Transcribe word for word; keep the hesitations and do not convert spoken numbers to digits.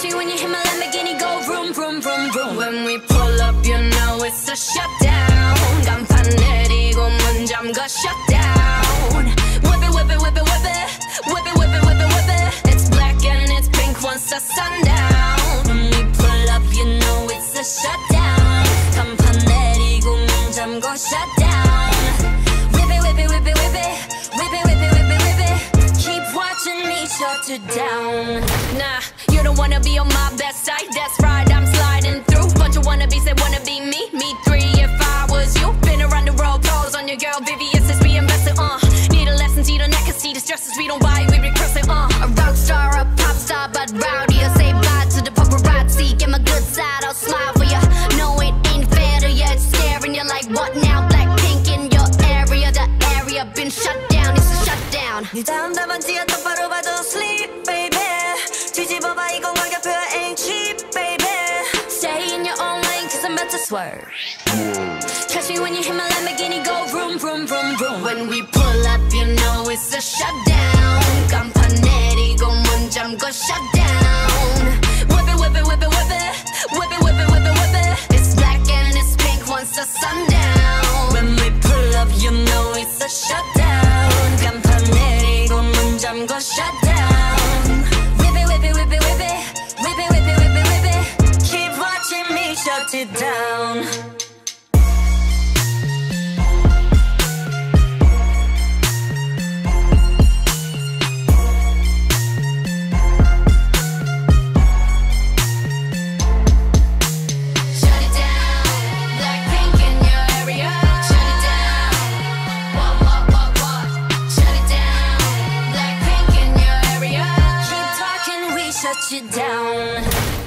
Catch me when you hear my Lamborghini go vroom, vroom, vroom, vroom. When we pull up, you know it's a shutdown. 간판 내리고 문 잠가 shutdown. Whip it, whip it, whip it, whip it. Whip it, whip it, whip it, whip it. It's black and it's pink once the sundown. When we pull up, you know it's a shutdown. 간판 내리고 문 잠가 shutdown. Whip it, whip it, whip it, whip it. Whip it, whip it, whip it, whip it. Keep watching me shut it down. Nah, you don't wanna be on my best side. That's right, I'm sliding through. Bunch of wannabes that wanna be me. Me three if I was you. Been around the world, pose on your girl, Vivi. It's this we invested, uh. Need a lesson, see the neck and see the stresses. We don't buy, we recurse it, uh. A rock star, a pop star, but rowdy. I say bye to the paparazzi. Get my good side, I'll smile for ya. No, it ain't fair to ya. It's scaring you like what now? BLACKPINK in your area. The area been shut down, it's a shutdown. 네 다음 답안지야 똑바로 봐도 sleep, baby. 뒤집어봐 이건 가격표야 ain't cheap, baby. Stay in your own lane, cause I'm about to swerve. Catch me when you hear my Lamborghini go vroom, vroom, vroom, vroom. When we pull up, you know it's a shutdown. 간판 내리고 문 잠궈 shutdown. Whip it, whip it, whip it, whip it. Whip it, whip it, whip it, whip it. It's black and it's pink once the sundown. When we pull up, you know it's a shutdown. 간판 내리고 문 잠궈 shutdown. Whip it, whip it, whip it, whip it. Whip it, whip it, whip it, whip it. Keep watching me shut it down. Shut you down.